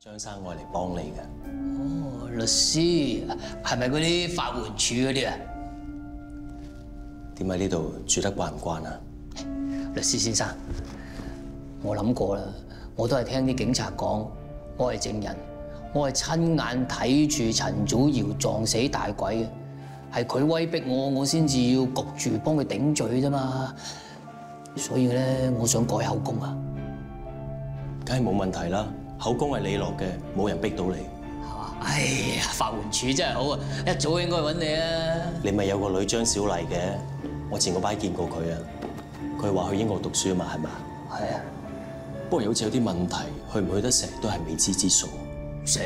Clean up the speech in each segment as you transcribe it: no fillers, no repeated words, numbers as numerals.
張生愛嚟幫你嘅。 哦，律師係咪嗰啲法援處嗰啲啊？ 點喺呢度住得慣唔慣啊？ 律師先生，我諗過啦，我都係聽啲警察講，我係證人，我係親眼睇住陳祖堯撞死大鬼嘅，係佢威逼我，我先至要焗住幫佢頂罪啫嘛。所以咧，我想改口供啊。 梗係冇問題啦，口供係你落嘅，冇人逼到你。 哎呀，法援處真係好啊，一早應該揾你啊。你咪有個女張小麗嘅，我前個排見過佢啊。佢話去英國讀書啊嘛，係咪？ 係啊。 不過好似有啲問題，去唔去得成都係未知之數。 成，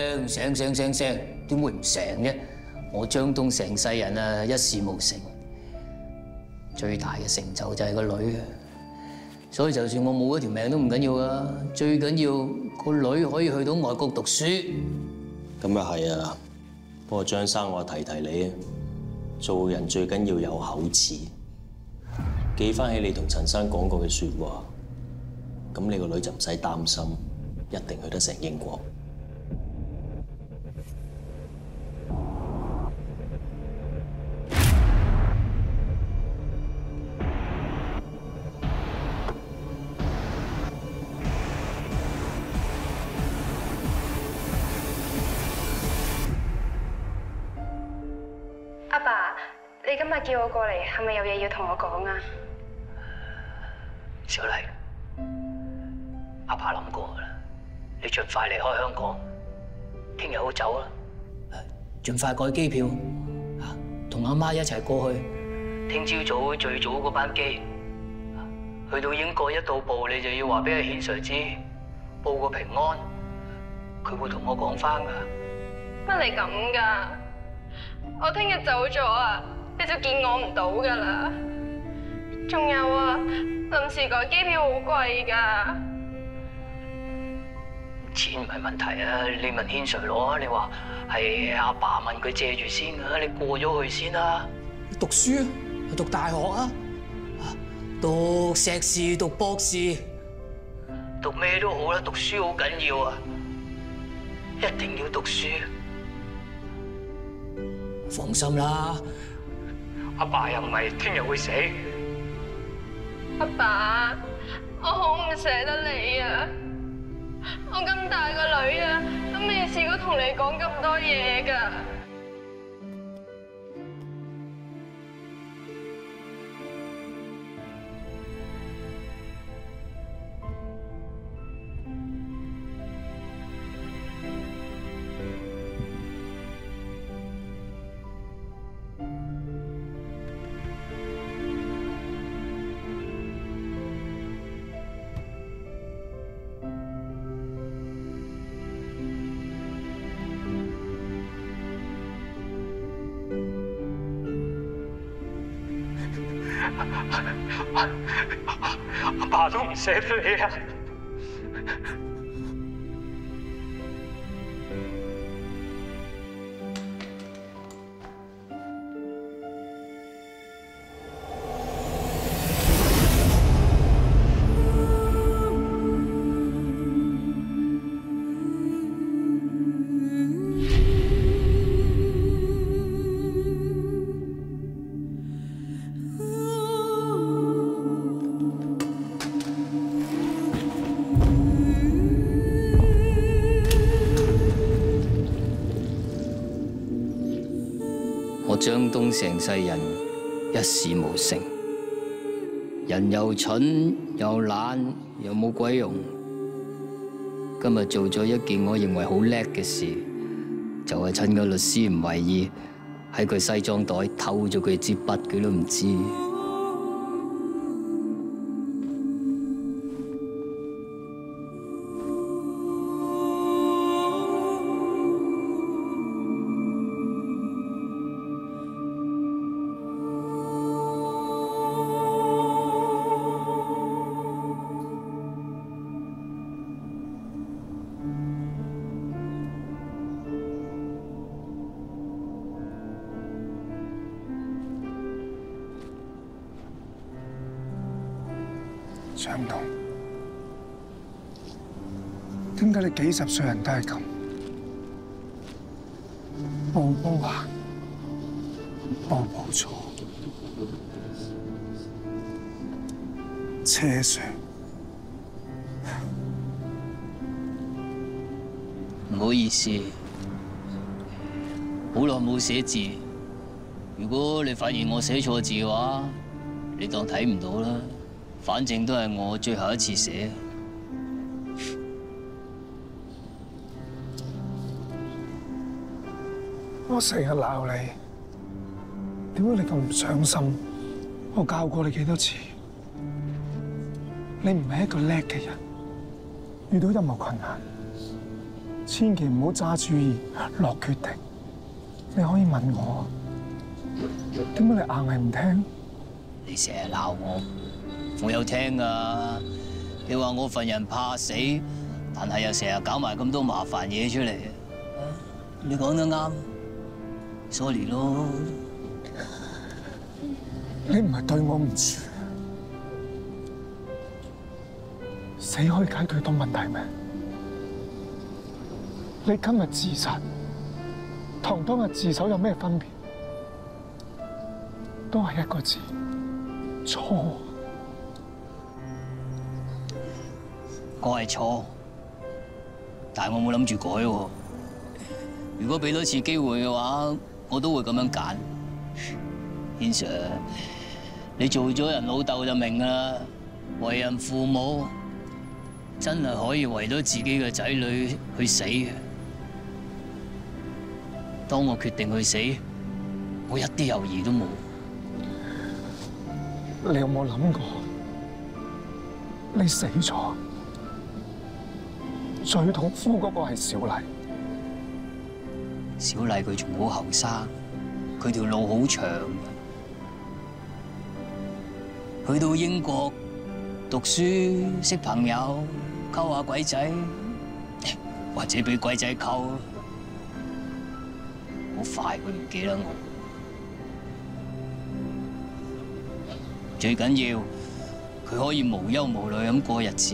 點會唔成啫？我張東成世人啊，一事無成。最大嘅成就就係個女啊，所以就算我冇咗條命都唔緊要啊，最緊要個女可以去到外國讀書。 咁又係啊，不過張生我提提你啊，做人最緊要有口齒，記翻起你同陳生講過嘅説話，咁你個女就唔使擔心，一定去得成英國。 阿爸，你今日叫我過嚟，係咪有嘢要同我講啊？ 小麗，阿爸諗過啦，你盡快離開香港，聽日好走啦。盡快改機票，同阿媽一齊過去。聽朝早最早嗰班機，去到英國一到埗，你就要話俾阿顯 Sir 知，報個平安，佢會同我講翻噶。 乜你咁噶？我聽日走咗啊，你就見我唔到噶啦。仲有啊，臨時改機票好貴噶。 錢唔係問題啊，你問軒 Sir 攞啊，你話係阿爸問佢借住先啊，你過咗去先啦。讀書啊，讀大學啊，讀碩士、讀博士，讀咩都好啦，讀書好緊要啊，一定要讀書。放心啦，阿爸又唔係聽日會死。 阿爸，我好唔捨得你啊！我咁大個女啊，都未試過同你講咁多嘢㗎。 阿爸都唔捨得你啊！張東成世人一事無成，人又蠢又懶又冇鬼用。今日做咗一件我認為好叻嘅事，就係趁個律師唔為意，喺佢西裝袋偷咗佢支筆，佢都唔知。 想唔通， 點解你幾十歲人都係咁？步步行，步步錯，車上。 唔好意思，好耐冇寫字。如果你發現我寫錯字嘅話，你當睇唔到啦。反正都係我最後一次寫。 我成日鬧你，點解你咁唔上心？我教過你幾多次，你唔係一個叻嘅人，遇到任何困難，千祈唔好揸主意落決定。你可以問我，點解你硬係唔聽？ 你成日鬧我有聽㗎。你話我份人怕死，但係又成日搞埋咁多麻煩嘢出嚟。你講得啱。sorry 咯， 你唔係對我唔住，死可以解決到問題咩？你今日自殺，同當日自首有咩分別？都係一個字，錯。 我係錯，但係我冇諗住改喎。如果俾多次機會嘅話，我都會咁樣揀。軒 Sir， 你做咗人老豆就明㗎啦，為人父母真係可以為咗自己嘅仔女去死嘅。當我決定去死，我一啲猶豫都冇。 你有冇諗過，你死咗，最痛苦嗰個係小麗。 小麗佢仲好後生，佢條路好長。去到英國讀書、識朋友、溝下鬼仔，或者俾鬼仔溝，好快佢唔記得我。最緊要佢可以無憂無慮咁過日子。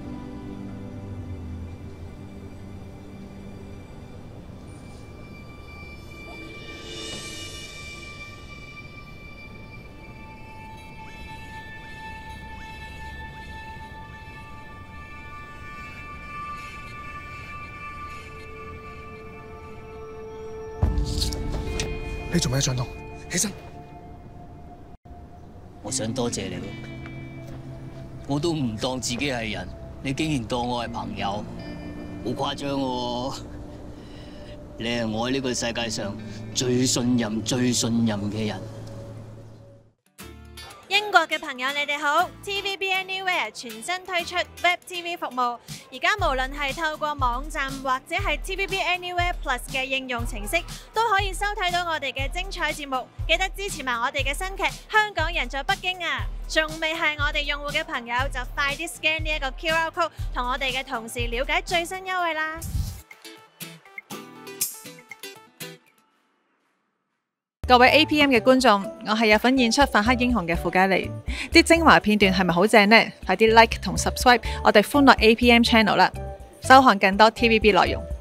你做咩張東？起身！ 我想多謝你，我都唔當自己係人，你竟然當我係朋友，好誇張喎！你係我喺呢個世界上最信任嘅人。 英國嘅朋友，你哋好 ！TVB Anywhere 全新推出 Web TV 服務，而家無論係透過網站或者係 TVB Anywhere Plus 嘅應用程式，都可以收睇到我哋嘅精彩節目。記得支持埋我哋嘅新劇《香港人在北京》啊！仲未係我哋用戶嘅朋友，就快啲 scan 呢一個 QR code， 同我哋嘅同事了解最新優惠啦！ 各位 APM 嘅觀眾，我係有份演出《反黑英雄》嘅傅嘉莉，啲精華片段係咪好正呢？快啲 like 同 subscribe 我哋歡樂 APM channel 啦，收看更多 TVB 內容。